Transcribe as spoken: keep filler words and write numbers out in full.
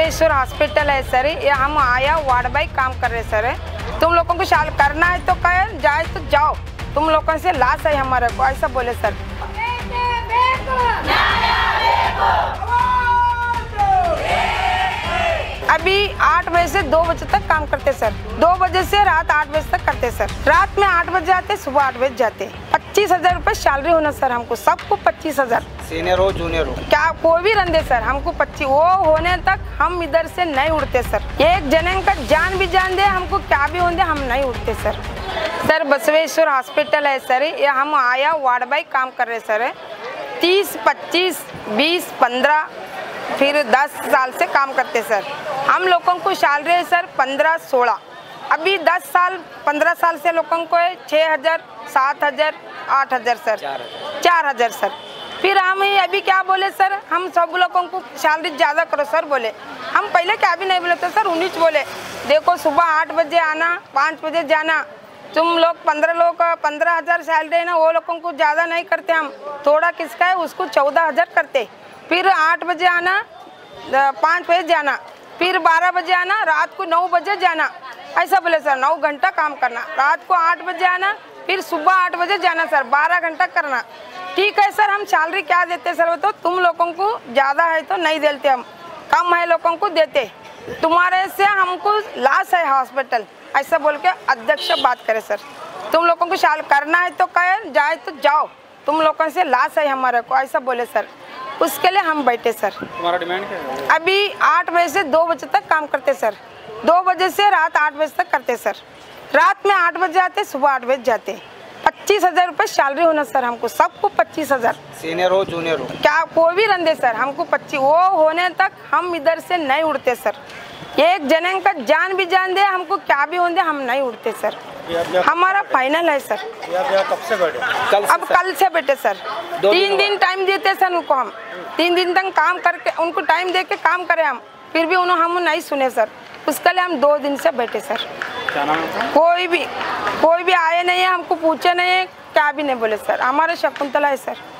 Basaveshwar hospital है sir, ये हम आया वार्ड बाई काम कर रहे सर। तुम लोगों को शाल करना है तो कहे, जाए तो जाओ, तुम लोगों से लाश है हमारे को, ऐसा बोले सर। अभी आठ बजे से दो बजे तक काम करते सर, दो बजे से रात आठ बजे तक करते सर। रात में आठ बजे आते, सुबह आठ बजे जाते। पच्चीस हजार रूपए सैलरी होना सर हमको, सबको पच्चीस हजार, सीनियर हो जूनियर हो क्या कोई भी रंधे सर, हमको पच्चीस वो होने तक हम इधर से नहीं उड़ते सर। एक जने का जान भी जान दे, हमको क्या भी हो दे, हम नहीं उड़ते सर। सर बसवेश्वर हॉस्पिटल है सर, ये हम आया वार्ड बाई काम कर रहे सर। तीस पच्चीस बीस पंद्रह फिर दस साल से काम करते सर। हम लोगों को सैलरी है सर पंद्रह सोलह, अभी दस साल पंद्रह साल से लोगों को है छः हजार सात हजार आठ हजार सर, चार हजार सर। फिर हम अभी क्या बोले सर, हम सब लोगों को सैलरी ज़्यादा करो सर बोले। हम पहले क्या भी नहीं बोले थे सर, उन्नीस बोले देखो सुबह आठ बजे आना पाँच बजे जाना, तुम लोग पंद्रह लोग पंद्रह हजार सैलरी है ना, वो लोगों को ज़्यादा नहीं करते हम, थोड़ा किसका है उसको चौदह हजार करते। फिर आठ बजे आना पाँच बजे जाना, फिर बारह बजे आना, रात को नौ बजे जाना, ऐसा बोले सर। नौ घंटा काम करना, रात को आठ बजे आना, फिर सुबह आठ बजे जाना सर, बारह घंटा करना। ठीक है सर, हम सैलरी क्या देते सर, वो तो तुम लोगों को ज़्यादा है तो नहीं देते, हम कम है लोगों को देते, तुम्हारे से हमको लॉस है हॉस्पिटल, ऐसा बोल के अध्यक्ष बात करे सर। तुम लोगों को शाल करना है तो कहे, जाए तो जाओ, तुम लोगों से लॉस है हमारे को, ऐसा बोले सर। उसके लिए हम बैठे सर। तुम्हारा डिमांड क्या है? अभी आठ बजे से दो बजे तक काम करते सर, दो बजे से रात आठ बजे तक करते सर। रात में आठ बजे आते, सुबह आठ बजे जाते। पच्चीस हजार रूपए सैलरी होना सर हमको, सबको पच्चीस हजार। सीनियर हो जूनियर हो क्या कोई भी रंधे सर, हमको पच्चीस वो होने तक हम इधर से नहीं उड़ते सर। एक जने का जान भी जान दे, हमको क्या भी हो दे, हम नहीं उड़ते सर। हमारा फाइनल है सर। कब से बैठे? कल से अब कल से बैठे सर, तीन दिन टाइम देते सर उनको, हम तीन दिन तक काम करके उनको टाइम दे के काम करें हम, फिर भी उन्होंने हम नहीं सुने सर। उसके लिए हम दो दिन से बैठे सर। क्या नाम है? कोई भी कोई भी आए नहीं है, हमको पूछे नहीं है, क्या भी नहीं बोले सर। हमारे शकुंतला है सर।